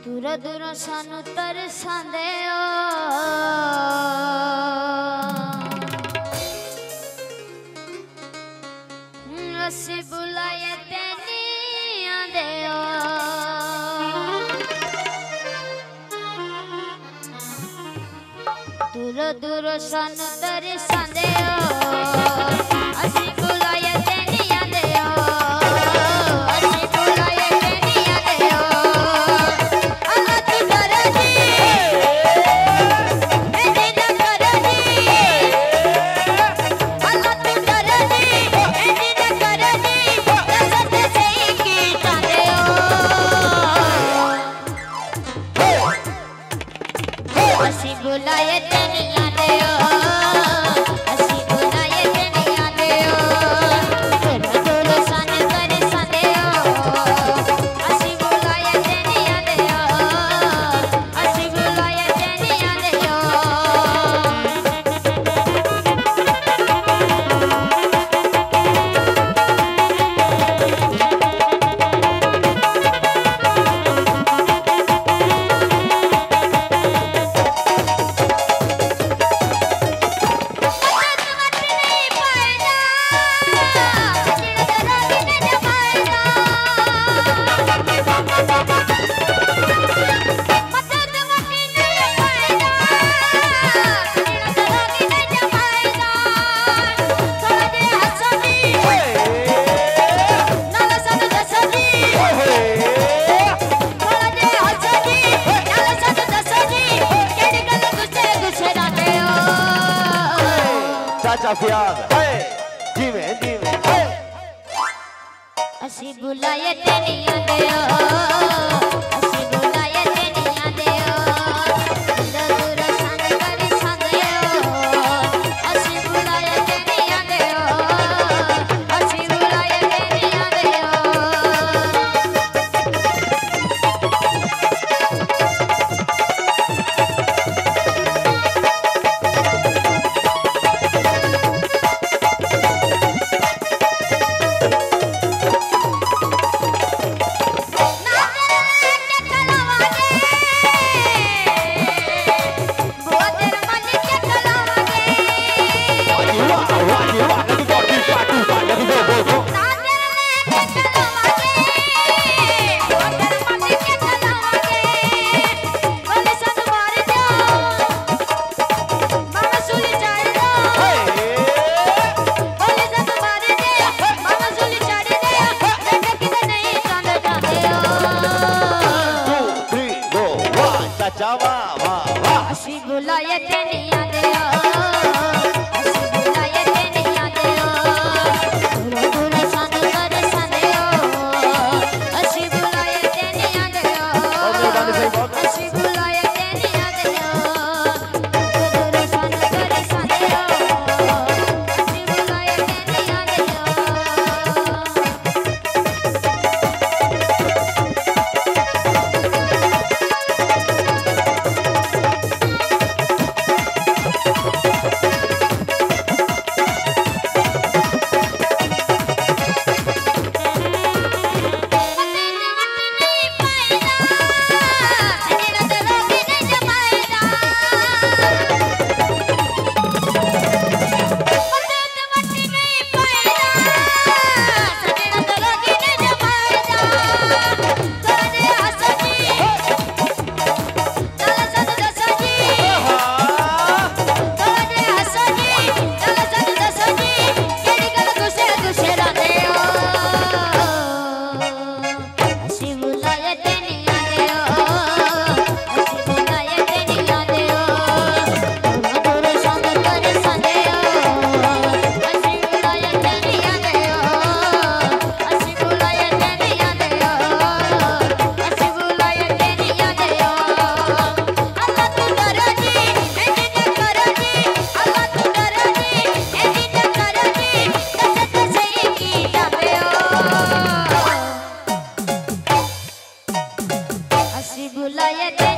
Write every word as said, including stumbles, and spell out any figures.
दूर दूर सानू तरसांदे ओ असी बुलाए ते नहीं आंदे ओ दूर दूर सानू तरसांदे ओ असी बुलाए ते नहीं आंदे ओ असी बुलाए ते नहीं आंदे ओ अल्लाह तू कर दी एने ना कर दी अल्लाह तू कर दी एने ना कर दी कसम से की जांदे ओ असी बुलाए ते नहीं आंदे ओ असी बुलाए ते नहीं आंदे ओ दूर दूर सानू तरसांदे ओ असी बुलाए ते नहीं आंदे ओ असी बुलाए ते नहीं आंदे ओ असी बुलाए ते नहीं आंदे ओ असी बुलाए ते नहीं आंदे ओ दूर दूर सानू तरसांदे ओ असी बुलाए ते नहीं आंदे ओ असी बुलाए ते नहीं आंदे ओ असी बुलाए ते नहीं आंदे ओ असी बुलाए ते नहीं आंदे ओ दूर दूर सानू तरसांदे ओ असी बुलाए ते नहीं आंदे ओ असी बुलाए ते नहीं आंदे ओ दूर दूर सानू तरसांदे ओ असी बुलाए ते नहीं आंदे ओ बुलाए